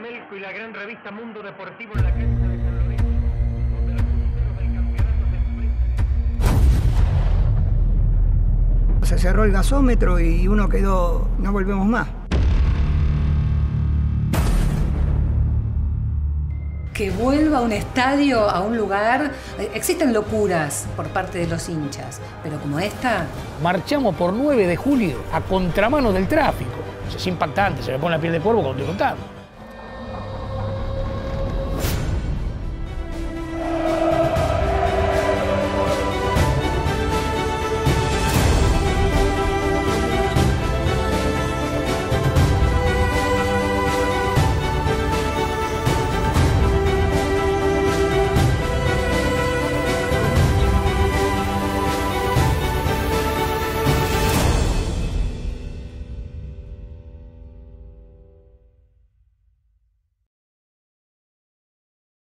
Melco y la gran revista Mundo Deportivo en la cancha de San Lorenzo, donde los punteros del campeonato se enfrentan. Se cerró el gasómetro y uno quedó, no volvemos más. Que vuelva un estadio a un lugar. Existen locuras por parte de los hinchas, pero como esta. Marchamos por 9 de julio a contramano del tráfico. Es impactante, se me pone la piel de polvo cuando estoy contando.